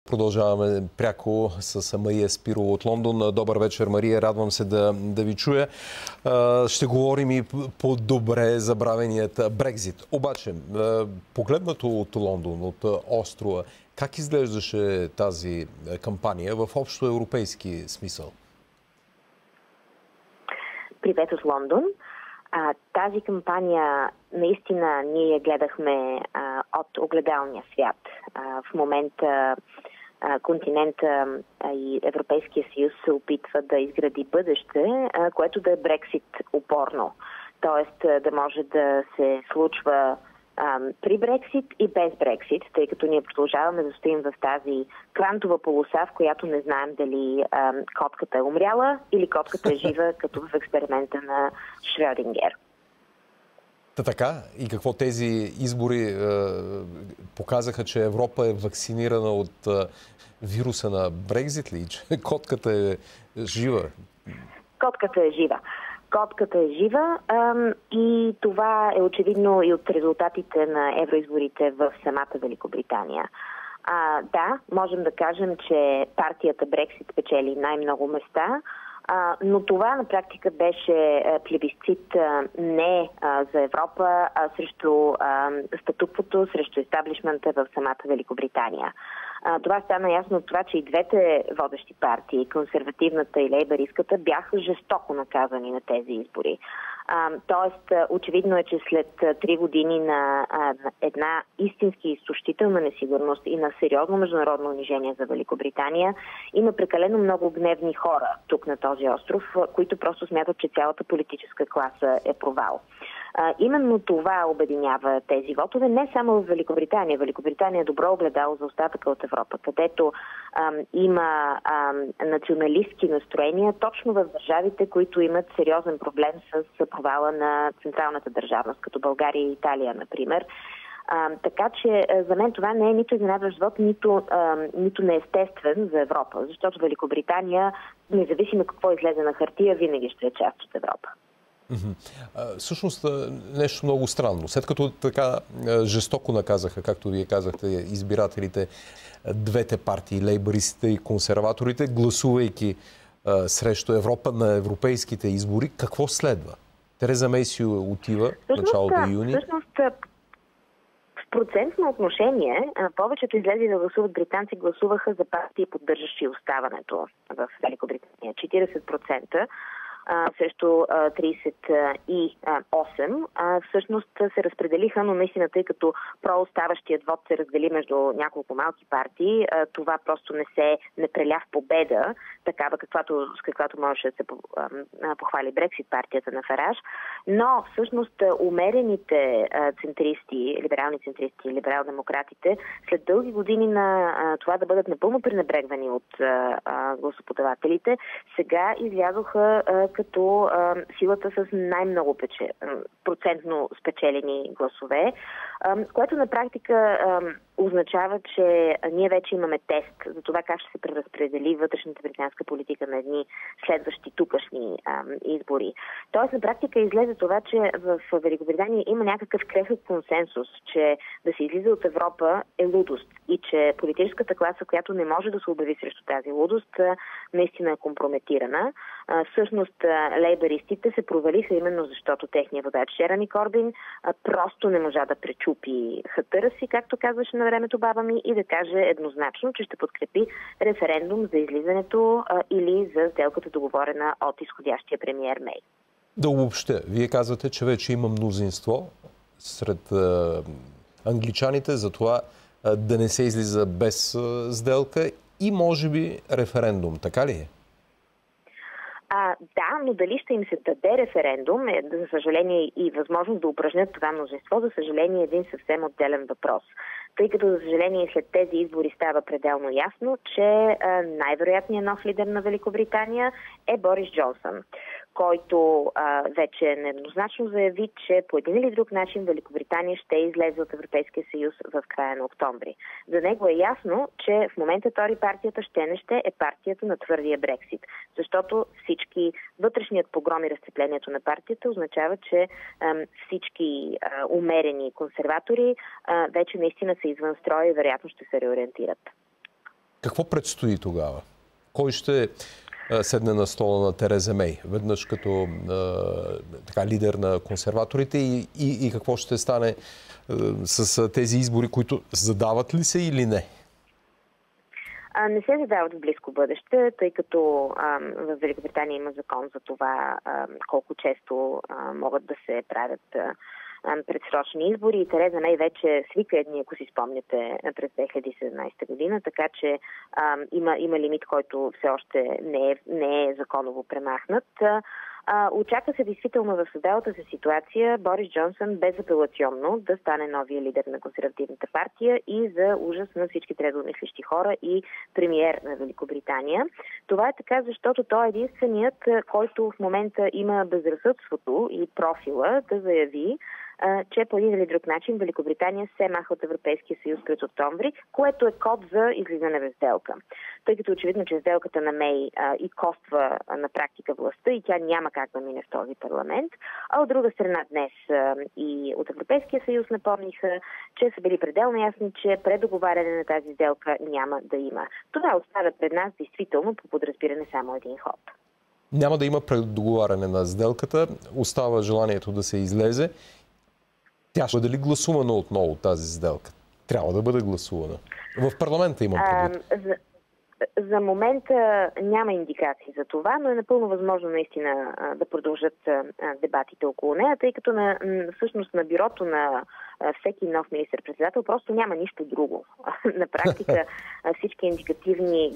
Продължаваме пряко с Мария Спирова от Лондон. Добър вечер, Мария. Радвам се да ви чуя. Ще говорим и по добре забравеният Брекзит. Обаче, погледнато от Лондон, от острова, как изглеждаше тази кампания в общо европейски смисъл? Привет от Лондон. Тази кампания наистина ние я гледахме от огледалния свят. В момента континента и Европейския съюз се опитва да изгради бъдеще, което да е Брексит опорно. Тоест да може да се случва при Брексит и без Брексит, тъй като ние продължаваме да стоим в тази квантова полоса, в която не знаем дали котката е умряла или котката е жива, като в експеримента на Шрёдингер. Така, и какво тези избори показаха, че Европа е вакцинирана от вируса на Брекзит ли? Че котката е жива? Котката е жива. Котката е жива и това е очевидно и от резултатите на евроизборите в самата Великобритания. Да, можем да кажем, че партията Брексит печели най-много места, но това на практика беше плебисцит не за Европа, а срещу статуквото, срещу естаблишмента в самата Великобритания. Това стана ясно от това, че и двете водещи партии, консервативната и лейбаристката, бяха жестоко наказани на тези избори. Тоест, очевидно е, че след 3 години на една истински изтощителна несигурност и на сериозно международно унижение за Великобритания, има прекалено много гневни хора тук на този остров, които просто смятат, че цялата политическа класа е провал. Именно това обединява тези вотове, не само в Великобритания. Великобритания е добро огледало за остатъка от Европа, където има националистки настроения точно в държавите, които имат сериозен проблем с провала на централната държавност, като България и Италия, например. Така че за мен това не е нито изненадващ вот, нито неестествен за Европа, защото Великобритания, независимо какво излезе на хартия, винаги ще е част от Европа. Всъщност нещо много странно. След като така жестоко наказаха, както вие казахте, избирателите, двете партии, лейбаристите и консерваторите, гласувайки срещу Европа на европейските избори, какво следва? Тереза Мей си отива в началото юни. Всъщност, в процентно отношение, повечето излезли да гласуват британци гласуваха за партии, поддържащи оставането в Великобритания. 40%. Срещу 38, всъщност се разпределиха, но наистина, тъй като прооставащият вод се раздели между няколко малки партии, това просто не преля в победа, такава с каквато можеше да се похвали Брексит, партията на Фараж, но всъщност умерените центристи, либерални центристи, либерал-демократите, след дълги години на това да бъдат напълно пренебрегвани от гласоподавателите, сега излязоха като силата с най-много процентно спечелени гласове, което на практика означава, че ние вече имаме тест за това как ще се преразпредели вътрешната британска политика на едни следващи тукашни избори. Тоест на практика излезе това, че в Великобритания има някакъв крехък консенсус, че да се излиза от Европа е лудост и че политическата класа, която не може да се обяви срещу тази лудост, наистина е компрометирана. Всъщност лейбаристите се провалиха именно защото техният водач Джереми Корбин просто не можа да пречупи хатъра си, както казваше на времето баба ми, и да каже еднозначно, че ще подкрепи референдум за излизането или за сделката, договорена от изходящия премиер Мей. Да обобщя, вие казвате, че вече има мнозинство сред англичаните за това да не се излиза без сделка и може би референдум, така ли е? Да, но дали ще им се даде референдум, за съжаление и възможност да упражнят това мнозинство, за съжаление е един съвсем отделен въпрос. Тъй като, за съжаление, след тези избори става пределно ясно, че най-вероятният нов лидер на Великобритания е Борис Джонсън, който вече нееднозначно заяви, че по един или друг начин Великобритания ще излезе от Европейския съюз в края на октомври. За него е ясно, че в момента Тори партията ще е партията на твърдия Брексит, защото всички вътрешният погром и разцеплението на партията означава, че всички умерени консерватори вече наистина са извън строя и вероятно ще се реориентират. Какво предстои тогава? Кой ще седне на стола на Тереза Мей, веднъж като лидер на консерваторите и какво ще стане с тези избори, които задават ли се или не? Не се задават в близко бъдеще, тъй като в Великобритания има закон за това колко често могат да се правят предсрочни избори и Тереза Мей вече свика едни, ако си спомняте, през 2017 година, така че има лимит, който все още не е законово премахнат. Очаква се действително в създалата се ситуация Борис Джонсън безапелационно да стане новия лидер на консервативната партия и за ужас на всички трезвомислещи хора и премиер на Великобритания. Това е така, защото той е единственият, който в момента има безразсъдството и профила да заяви, че по един или друг начин Великобритания се маха от Европейския съюз през октомври, което е код за излизане без сделка. Тъй като очевидно, че сделката на Мей и коства на практика властта и тя няма как да мине в този парламент. А от друга страна днес и от Европейския съюз напомниха, че са били пределно ясни, че предоговаряне на тази сделка няма да има. Това оставя пред нас действително по подразбиране само един ход. Няма да има предоговаряне на сделката, остава желанието да се излезе. Тя ще бъде ли гласувана отново тази сделка? Трябва да бъде гласувана. В парламента имам предвид. За момента няма индикации за това, но е напълно възможно наистина да продължат дебатите около нея, тъй като всъщност на бюрото на всеки нов министър-председател просто няма нищо друго. На практика всички индикативни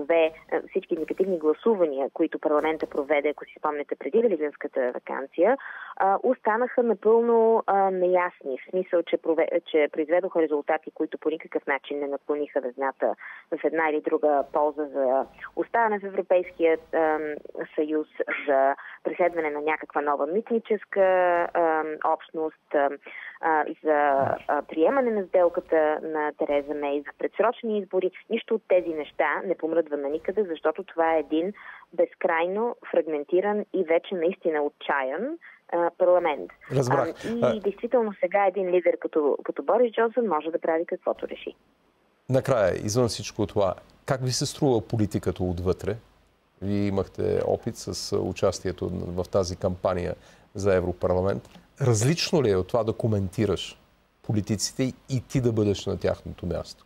гласувания, които парламента проведе, ако си спомняте, преди великденската ваканция, останаха напълно неясни. В смисъл, че произведоха резултати, които по никакъв начин не наклониха везната в една или друга полза за оставане в Европейския съюз, за преследване на някаква нова митническа общност, за приемане на сделката на Тереза Мей, за предсрочни избори. Нищо от тези неща не помръдва на никъде, защото това е един безкрайно фрагментиран и вече наистина отчаян парламент. Разбрах. И действително сега един лидер като Борис Джонсън може да прави каквото реши. Накрая, извън всичко това, как ви се струва политиката отвътре? Вие имахте опит с участието в тази кампания за Европарламент. Различно ли е от това да коментираш политиците и ти да бъдеш на тяхното място?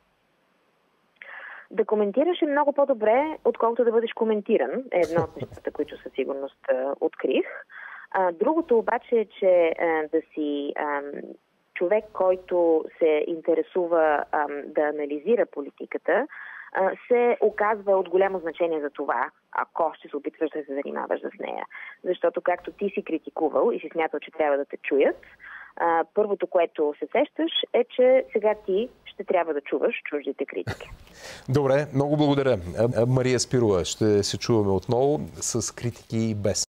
Да коментираш е много по-добре, отколкото да бъдеш коментиран. Е едно от нещата, които със сигурност открих. Другото обаче е, че да си човек, който се интересува да анализира политиката, се оказва от голямо значение за това, ако ще се опитваш да се занимаваш с нея. Защото както ти си критикувал и си смятал, че трябва да те чуят, първото, което се сещаш е, че сега ти ще трябва да чуваш чуждите критики. Добре, много благодаря. Мария Спирова, ще се чуваме отново с критики и без.